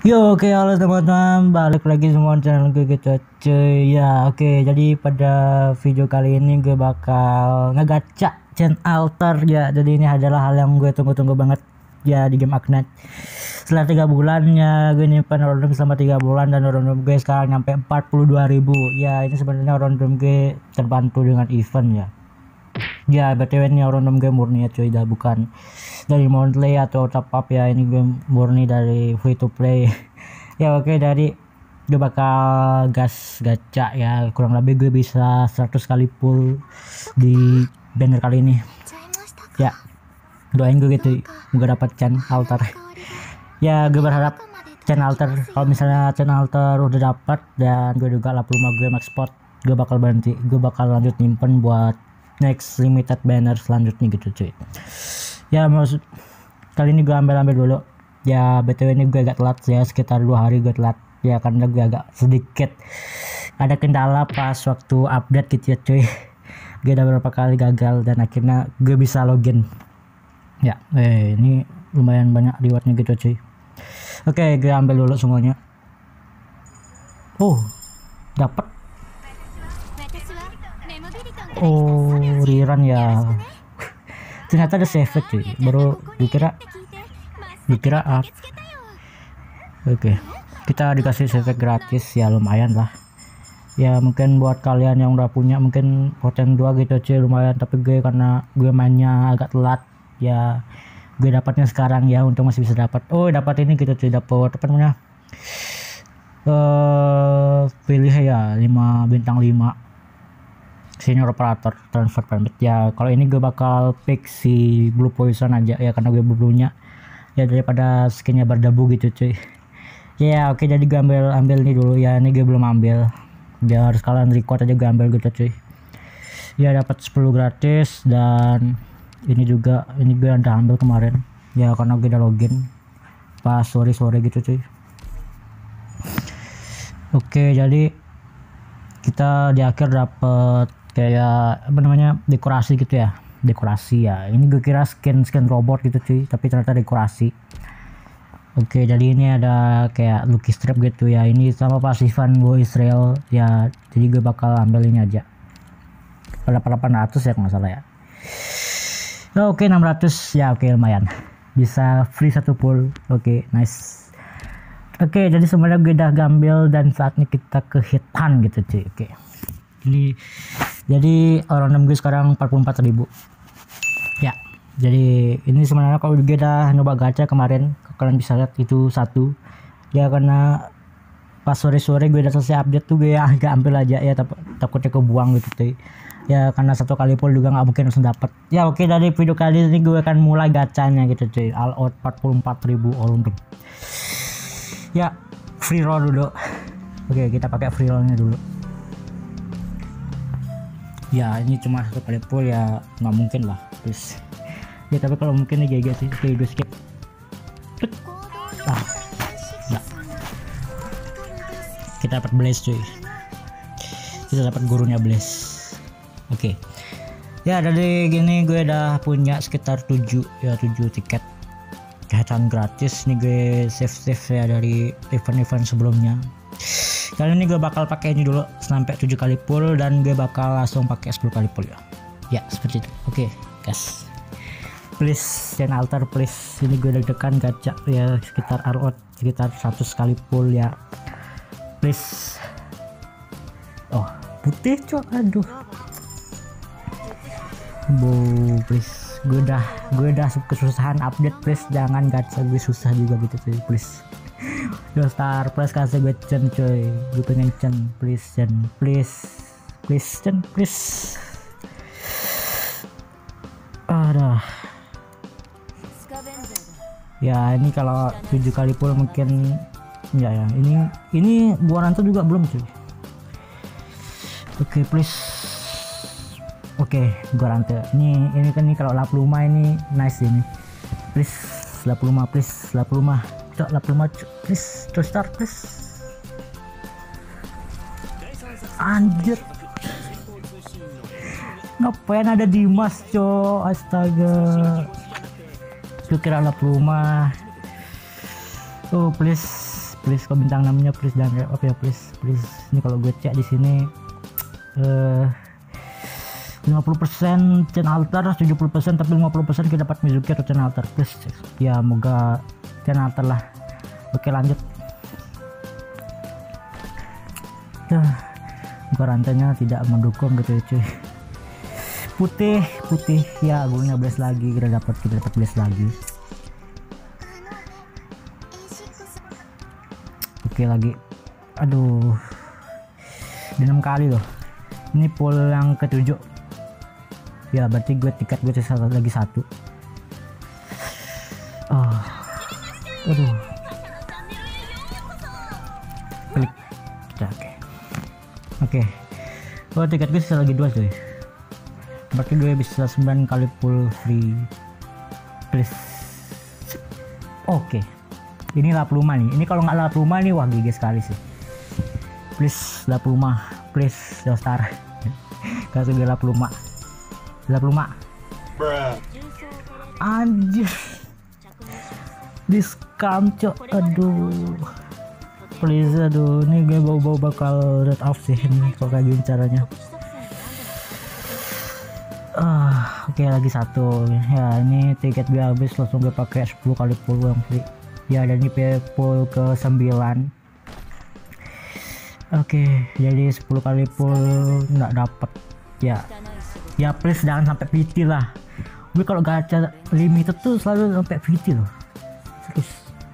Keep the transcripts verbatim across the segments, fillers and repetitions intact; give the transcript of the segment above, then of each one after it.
Yo, oke, halo teman-teman, balik lagi semua channel gue gitu cuy. Ya, oke, jadi pada video kali ini gue bakal ngegacha chain altar ya. Jadi ini adalah hal yang gue tunggu-tunggu banget ya di game Arknight. Setelah tiga bulan ya, gue nyimpan random selama tiga bulan dan random gue sekarang nyampe empat puluh dua ribu. Ya, ini sebenarnya random gue terbantu dengan event ya. Ya, btw ini random gue murni ya cuy, dah bukan dari monthly atau top up ya, ini gue murni dari free to play. Ya oke, dari gue bakal gas gacha ya, kurang lebih gue bisa seratus kali pull di banner kali ini ya. Doain gue gitu gue dapat chain altar. Ya gue berharap chain altar, kalau misalnya chain altar udah dapat dan gue juga delapan puluh lima gue max spot, gue bakal berhenti, gue bakal lanjut nyimpen buat next limited banner selanjutnya gitu cuy. Ya maksud kali ini gue ambil-ambil dulu ya, btw ini gue agak telat ya, sekitar dua hari gue telat ya, karena gue agak sedikit ada kendala pas waktu update gitu ya cuy. Gue udah beberapa kali gagal dan akhirnya gue bisa login ya. Eh ini lumayan banyak rewardnya gitu cuy. Oke, gue ambil dulu semuanya. Oh dapat, oh rerun ya. Ternyata ada save cuy, baru dikira dikira up. Oke, kita dikasih save gratis ya, lumayan lah ya. Mungkin buat kalian yang udah punya mungkin poten dua gitu cuy, lumayan. Tapi gue karena gue mainnya agak telat ya, gue dapatnya sekarang ya, untung masih bisa dapat. Oh dapat ini gitu cuy, dapat apa namanya, uh, pilih ya lima bintang lima senior operator transfer permit ya. Kalau ini gue bakal pick si blue poison aja ya, karena gue bluenya ya, daripada skinnya berdebu gitu cuy ya. Oke, jadi gue ambil ambil ini dulu ya, ini gue belum ambil ya, harus kalian record aja gue ambil gitu cuy ya. Dapat sepuluh gratis dan ini juga, ini gue udah ambil kemarin ya, karena gue udah login pas sore-sore gitu cuy. Oke, jadi kita di akhir dapat kayak apa namanya, dekorasi gitu ya, dekorasi ya. Ini gue kira skin skin robot gitu cuy, tapi ternyata dekorasi. Oke, jadi ini ada kayak lucky strip gitu ya, ini sama pasifan gue Israel ya, jadi gue bakal ambil ini aja pada delapan ratus ya kalau nggak salah ya. Oke, enam ratus ya. Oke, lumayan, bisa free satu pull. Oke, nice. Oke, jadi semuanya gue udah gambil dan saatnya kita ke hitan gitu cuy. Oke, ini jadi orang gue sekarang empat puluh empat ribu ya. Jadi ini sebenarnya kalau gue udah nyoba gacha kemarin, kalian bisa lihat itu satu ya, karena pas sore-sore gue udah selesai update tuh gue agak ambil aja ya, tapi takutnya kebuang gitu cuy ya, karena satu kali pull juga nggak mungkin langsung dapat ya. Oke, dari video kali ini gue akan mulai gacanya gitu cuy, all out empat puluh empat ribu all untuk ya, free roll dulu. Oke, kita pakai free rollnya dulu ya. Ini cuma satu kali pull ya, nggak mungkin lah terus ya, tapi kalau mungkin nih G G sih. Oke, gue skip. Ah, ya. Kita dapat blaze cuy, kita dapat gurunya blaze. Oke ya, dari gini gue udah punya sekitar tujuh ya, tujuh tiket kehatan gratis nih. Gue save save ya dari event-event sebelumnya. Kali ini gue bakal pakai ini dulu sampai tujuh kali pull, dan gue bakal langsung pakai sepuluh kali pull ya. Ya seperti itu. Oke guys, please chain altar please. Ini gue deg-degan gacha ya, sekitar all out sekitar seratus kali pull ya, please. Oh putih cok, aduh bu, please. Gue udah gue udah kesusahan update, please jangan gacha gue susah juga gitu cuy, please. Yo star plus kasih gue cen coy, gue pengen cen, please cen, please please cen, please. Aduh ya, ini kalau tujuh kali pull mungkin ya ya. Ini ini gua rantu juga belum cuy. Oke, please. Oke, gua rantu. Ini ini kan nih kalau delapan puluh lima ini nice ini. Please delapan puluh lima, please delapan puluh lima. Cok delapan puluh lima cok, please terus start please. Anjir. Ngapain ada Dimas cok, astaga. Gue kira delapan puluh lima. Oh please please kalau bintang enam-nya please jangan re up ya, please please. Ini kalau gue cek di sini eh lima puluh persen chain altar, tujuh puluh persen, tapi lima puluh persen kita dapat Mizuki atau chain altar, please ya, moga chain altar lah. Oke lanjut. Duh, muka rantainya tidak mendukung gitu ya cuy. Putih putih ya, gulnya blast lagi, kita dapat kita dapat blast lagi. Oke lagi, aduh di enam kali loh, ini pool yang ketujuh ya, berarti gue tiket gue sisa lagi satu. Oh, aduh, klik kita, oke oke. Oh, tiket gue sisa lagi dua cuy, berarti gue bisa sembilan kali pull free, please. Oke, ini lap rumah nih, ini kalau nggak lap rumah nih wah G G sekali sih, please lap rumah, please Joestar. Kasih gue lap rumah, lap rumah, anjir diskam cok, aduh please, aduh ini gue bau-bau bakal red off sih ini kalau kayak gini caranya. Ah, oke okay, lagi satu ya, ini tiket gue habis, langsung gue pakai sepuluh kali pull yang free ya, dan ini pull ke sembilan. Oke okay, jadi sepuluh kali pull nggak dapet ya ya, please jangan sampai P T lah. Gue kalau gacha limited tuh selalu sampai P T loh, terus.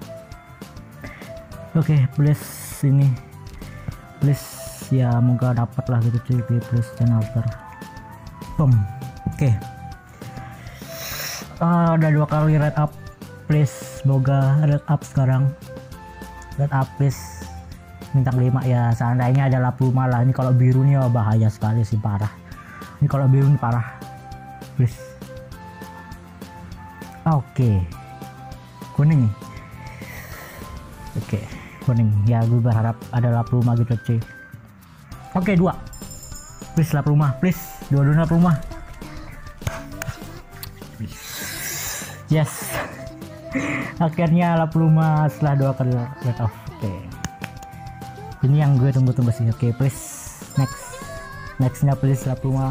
Oke okay, please ini please ya, moga dapat lah gitu cuy, please channel altar boom. Oke okay. uh, ada dua kali red up, please semoga red up sekarang, red up please, bintang lima ya, seandainya ada lap rumah lah. Ini kalau biru nih oh, bahaya sekali sih, parah ini kalau biru nih parah, please. Oke okay. Kuning nih, oke okay. Kuning ya, gue berharap ada lap rumah gitu cuy. Oke okay, dua please lap rumah, please dua-dua lap rumah, yes. Akhirnya lap rumah setelah dua kali red off. Oke okay. Ini yang gue tunggu-tunggu sih. Oke okay, please next nextnya please lap rumah,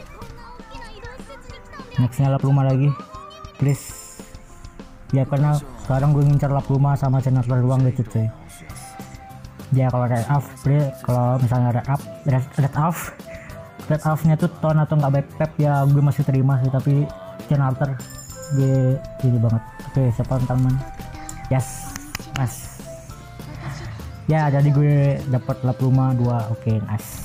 nextnya lap rumah lagi please ya, karena sekarang gue ngincar lap rumah sama channel doang gitu cuy ya. Kalau red off please, kalau misalnya red up red, red off red off nya tuh ton atau nggak backpack ya, gue masih terima sih, tapi channel altar gue ini banget. Oke okay, siapa teman, yes mas ya, jadi gue dapat lap rumah dua. Oke okay, nice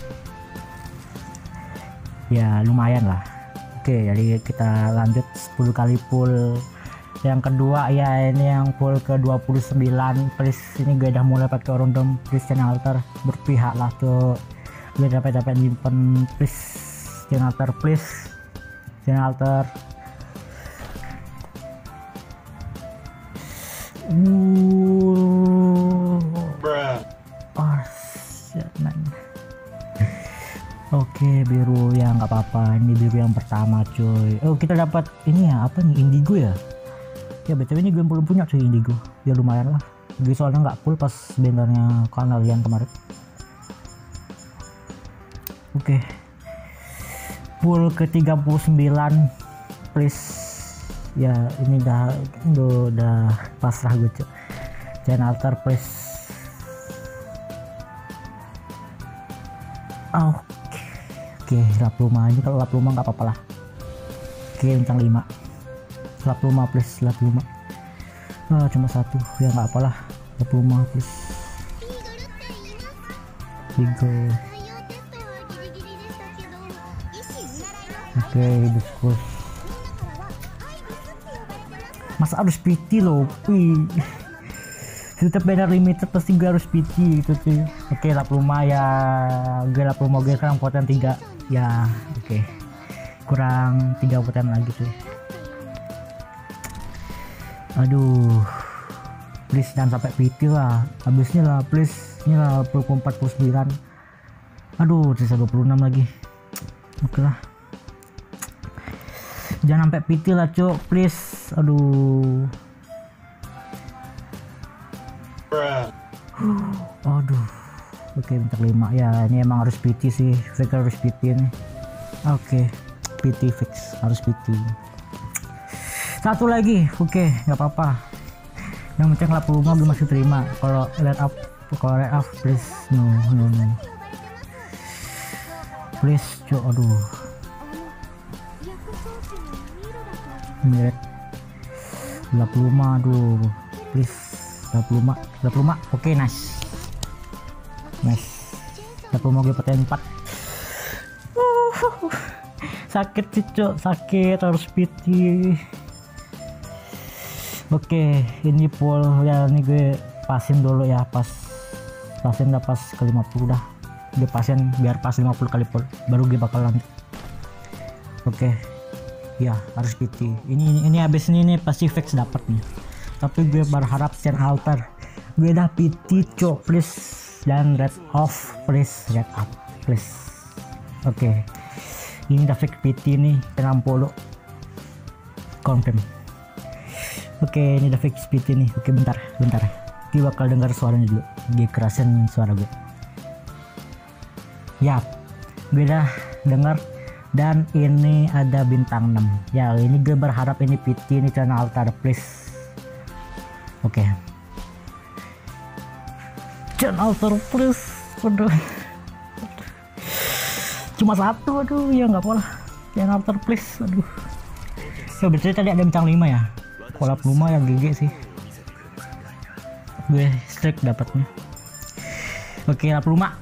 ya, lumayan lah. Oke okay, jadi kita lanjut sepuluh kali pull yang kedua ya, ini yang pull ke dua puluh sembilan, please. Ini gue udah mulai pakai random, please channel altar berpihak lah tuh, gue dapat-dapat nyimpen, please channel altar, please channel altar. Uh, oh shit man. Oke biru ya, nggak apa-apa, ini biru yang pertama cuy. Oh kita dapat ini ya, apa nih, indigo ya ya, btw ini gue belum punya cuy indigo ya, lumayan lah gue soalnya nggak full pas bannernya kanalian kemarin. Oke full ke tiga puluh sembilan please ya, ini udah udah, udah pasrah gue cuy, channel altar please. Oh oke okay, lap rumah ini, kalau lap rumah nggak apa-apa lah. Oke okay, bintang lima lap rumah please, lap rumah ah, cuma satu ya, nggak apalah, lap rumah please. Tiga oke okay, diskus masa harus P T loh, wih setiap banner limited pasti gue harus P T gitu cuy. Oke okay, lap rumah ya, gue lap rumah gue sekarang poten tiga ya. Oke okay. Kurang tiga poten lagi cuy. Aduh please jangan sampai P T lah, habisnya lah please. Ini lah empat puluh sembilan, aduh sisa dua puluh enam lagi. Oke lah, jangan sampai P T lah cok, please. Aduh Aduh. Oke, bintang lima ya. Ini emang harus P T sih. Fix harus P T nih. Oke, P T fix harus P T. Satu lagi, oke, nggak apa-apa. Yang penting lap rumah gue masih terima. Kalau red up, kalau red up, please, no, no, no. Please, cok, aduh. Ini red. Lap rumah, aduh. Please, lap rumah, lap rumah. Oke, nice. Nice. Lap rumah gue pakai empat. Uh, sakit sih, cok, sakit, harus P T. Oke, ini full ya, ini gue pasin dulu ya, pas pasin udah pas ke lima puluh dah. Gue pasin biar pas lima puluh kali full baru gue bakal lanjut. Oke. Ya, harus P T. Ini ini, ini habis ini nih pasti fix dapat nih. Tapi gue berharap chain altar. Gue udah P T, cok, please. Dan red off, please, red up, please. Oke. Ini udah fix P T nih enam puluh. Confirm. Oke, ini udah fix P T nih. Oke, bentar, bentar. Kita bakal dengar suaranya dulu. Gue kerasin suara gue. Yap, gue udah dengar. Dan ini ada bintang enam. Ya, ini gue berharap ini P T, ini channel altar, please. Oke. Channel altar, please. Aduh. Cuma satu, aduh, ya nggak apa lah. Channel altar, please. Aduh. So, berarti tadi ada bintang lima ya. Kolap rumah yang G G sih. Gue strike dapatnya. Oke, lap rumah.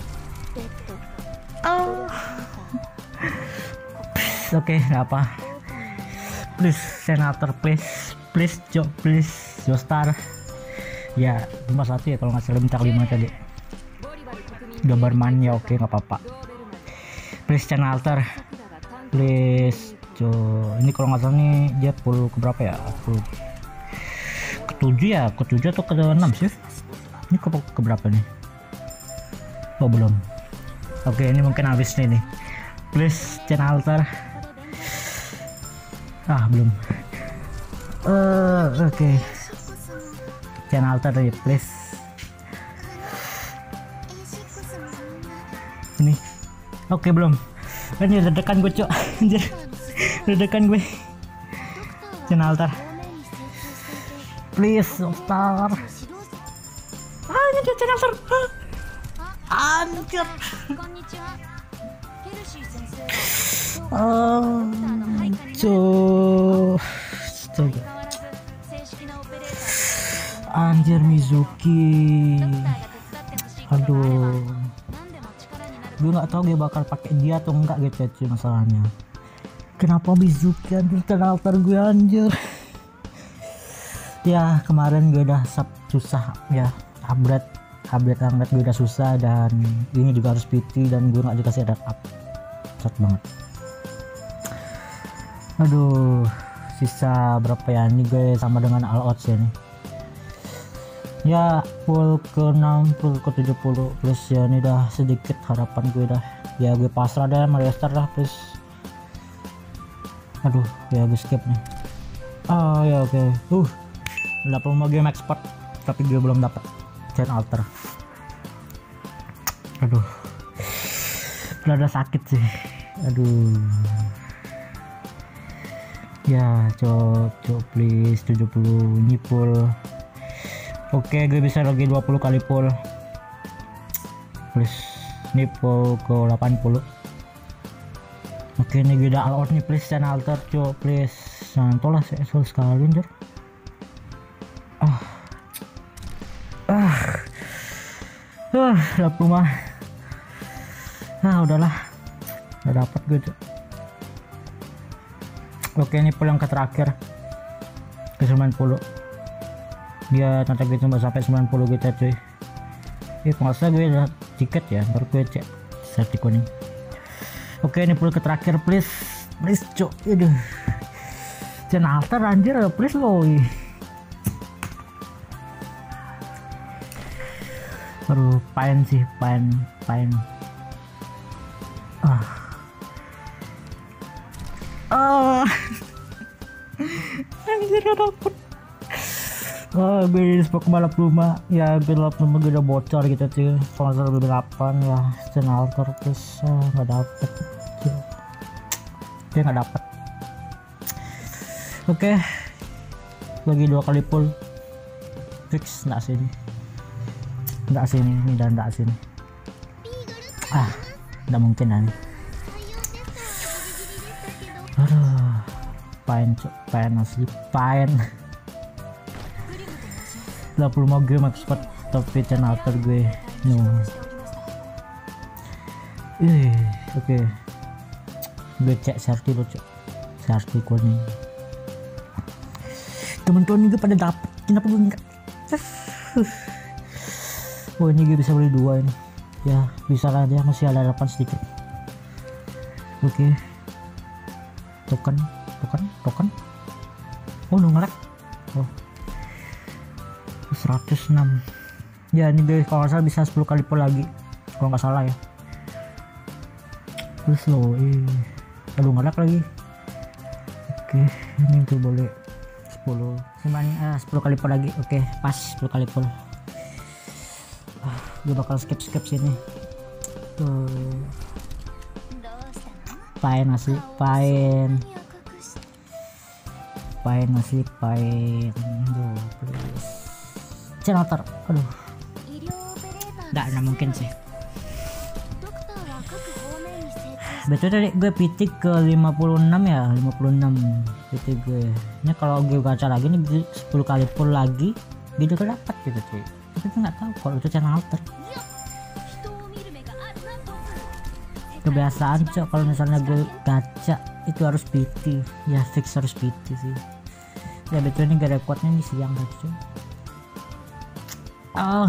Oh. Oke, nggak apa. Please, senator, please, please, Jok, please, Joestar. Ya, cuma satu ya kalau nggak salah bintang lima tadi. Gambar mania, oke, nggak apa-apa. Please, channel altar. Please. So, ini kalau nggak salah nih dia full ke berapa ya? Full ke tujuh ya, ke tujuh atau ke enam sih? Ini ke, ke berapa nih? Oh, belum. Oke, ini mungkin habis nih nih. Please, channel altar. Ah, belum. Uh, oke. Okay. Channel altar nih, please. Ini. Oke, okay, belum. Ini dedekan gue, cok. Anjir. Dedekan gue. Channel altar. Please, star. Ah, ini dia channel altar. Ah. Anjir. Oh, cok. Astaga. Anjir, Mizuki. Aduh. Gue nggak tahu gue bakal pakai dia atau enggak gitu cuy, masalahnya. Kenapa Mizuki anjir channel altar gue, anjir. Ya, kemarin gue udah sub susah ya, upgrade upgrade upgrade gue udah susah, dan ini juga harus P T dan gue nggak dikasih red up. Cat banget. Aduh, sisa berapa ya, ini gue sama dengan all out ya nih. Ya, full ke enam puluh, ke tujuh puluh plus ya, ini dah sedikit harapan gue dah. Ya gue pasrah dah, merestart dah please. Aduh, ya gue skip nih. Oh ya, oke. Okay. Uh, dapat mau game expert tapi gue belum dapat chain altar. Aduh, udah sakit sih. Aduh. Ya, cok, cok please tujuh puluh ini full. Oke, gue bisa lagi dua puluh kali full. Please, ini full ke delapan puluh. Oke, ini gue udah all out nih, please channel altar, cok, please. Santolah saya soal sekali, anjir. Ah. Ah. Ah, dapet rumah. Nah, udahlah. Udah dapat gue, cok. Oke, ini pulang ke terakhir. Ke sembilan puluh. Dia nanti gue cuma sampai sembilan puluh gitu cuy. Ini penguasa gue udah tiket ya, baru gue cek safety kuning. Oke, ini pull ke terakhir, please, please cok. Aduh, channel altar anjir, please loh. Aduh, pain sih, pain, pain. Ah, ah, anjir gak dapet. Oh, beli spok balap rumah ya, balap rumah gue udah bocor gitu cuy. Sponsor delapan ya, channel alter terus nggak uh, dapet cuy. Dia nggak dapet. Oke, okay. Lagi dua kali pull fix, nggak sini nggak sini ini dan nggak sini, ah nggak mungkin kan. Aduh, pain cok, pain asli pain. dua puluh lima game expert tapi channel alter gue no. Eh, oke. Okay. Gue cek serti lo cok, serti kuning. Temen-temen gue pada dapet, kenapa gue enggak? Oh ini gue bisa beli dua ini. Ya bisa lah, dia masih ada harapan sedikit. Oke. Okay. Token, token, token. Oh lu ngelek. Oh. seratus enam. Ya ini guys, kalau nggak salah bisa sepuluh kali pull lagi kalau nggak salah ya. Terus loh, eh aduh ngelak lagi. Oke, ini tuh boleh sepuluh semuanya, ah, sepuluh kali pull lagi. Oke, pas sepuluh kali pull. Ah, gue bakal skip skip sini tuh. Pain asli, pain pain asli, pain tuh please. Channel alter, aduh nggak, nggak mungkin sih. Betul tadi gue pitik ke lima puluh enam ya, lima puluh enam pitik gue. Ini kalau gue gacha lagi nih sepuluh kali pull lagi gitu kan dapat gitu cuy. Tapi gue nggak tahu kalau itu channel alter. Kebiasaan cok, kalau misalnya gue gacha itu harus P T ya, fix harus P T sih ya. Betul ini gak ada kuatnya nih siang guys cuy. Oh,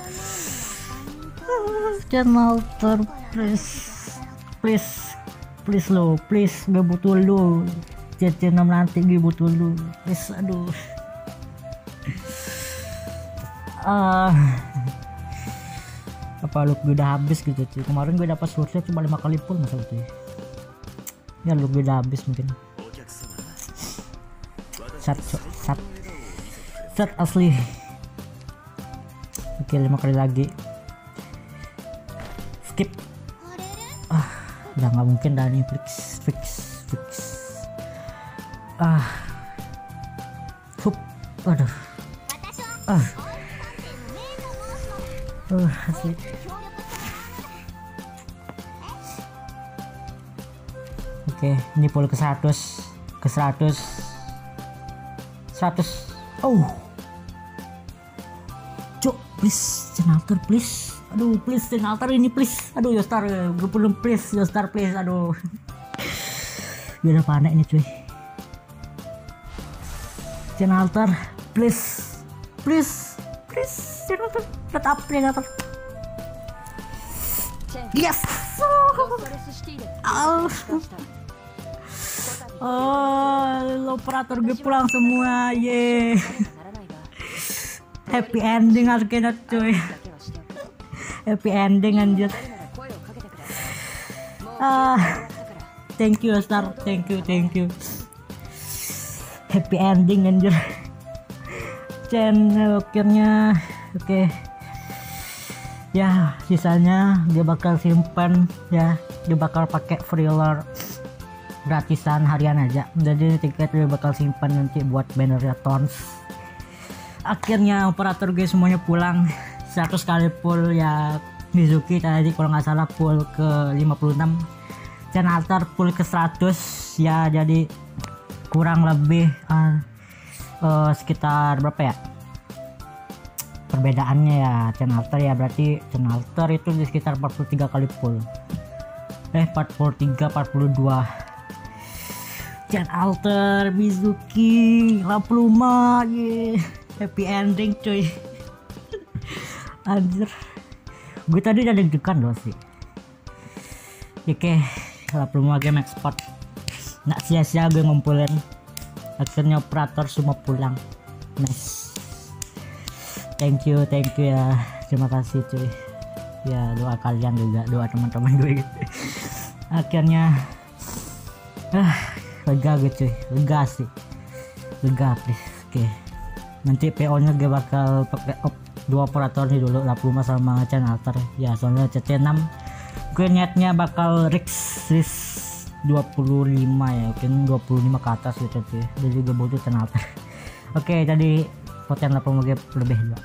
channel alter please please please lo, please gue butuh lo. C C enam nanti gue butuh lo please. Aduh, ah apa look gue udah habis gitu cuy. Kemarin gue dapat swordnya cuma lima kali pull masa cuy. Ya look gue udah habis mungkin. Sat cok, sat sat asli. Oke, lima kali lagi skip. Ah udah nggak mungkin dah nih, fix fix fix. Ah hup, aduh, ah uh asli. Oke, ini pull ke seratus, ke seratus, seratus. Oh cok, please channel alter please. Aduh please channel alter ini please. Aduh Yostar, gue belum please Yostar please. Aduh gue udah panik nih cuy. Channel alter please please please channel alter, tetap channel alter. Yes. Oh, oh operator gue pulang semua, ye. Happy ending akhirnya cuy. Happy ending anjir. Ah, thank you Star, thank you thank you. Happy ending anjir. Channel akhirnya, oke. Okay. Ya sisanya dia bakal simpan ya, dia bakal pakai freeler gratisan harian aja. Jadi tiket dia bakal simpan nanti buat bannernya tons. Akhirnya operator gue semuanya pulang. Seratus kali pull ya. Mizuki tadi kalau nggak salah pull ke lima puluh enam, channel alter pull ke seratus ya. Jadi kurang lebih uh, uh, sekitar berapa ya perbedaannya ya. Channel alter ya berarti channel alter itu di sekitar empat puluh tiga kali pull, eh empat puluh tiga empat puluh dua. Channel alter Mizuki delapan puluh lima, yeah. Happy ending cuy. Anjir, gue tadi udah deg-degan loh sih. Oke, delapan puluh lima game export, nggak sia-sia gue ngumpulin. Akhirnya operator semua pulang. Nice, thank you thank you ya, terima kasih cuy ya. Doa kalian juga, doa teman-teman gue gitu. Akhirnya ah lega gue cuy, lega sih, lega please. Oke, nanti P O nya gue bakal pakai op dua operator nih dulu, delapan puluh lima sama channel alter ya, soalnya C C enam gue niatnya bakal risk risk dua puluh lima ya, mungkin dua puluh lima ke atas gitu sih, jadi gue butuh channel alter. Oke, jadi poten delapan puluh lebih juga.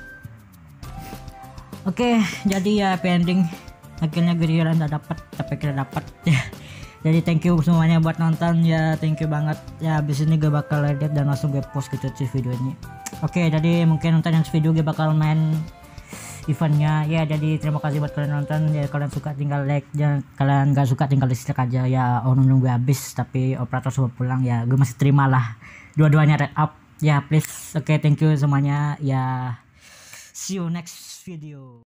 Oke, jadi ya pending akhirnya gue jalan udah dapat, tapi kira dapat ya. Jadi thank you semuanya buat nonton ya, thank you banget ya. Abis ini gue bakal edit dan langsung gue post gitu sih video ini. Oke, jadi mungkin nonton yang video gue bakal main eventnya ya. Jadi terima kasih buat kalian nonton ya, kalian suka tinggal like, jangan kalian gak suka tinggal dislike aja ya. Oh, nunggu habis tapi operator sudah pulang ya, gue masih terima lah dua-duanya red up ya, please. Oke, thank you semuanya ya, see you next video.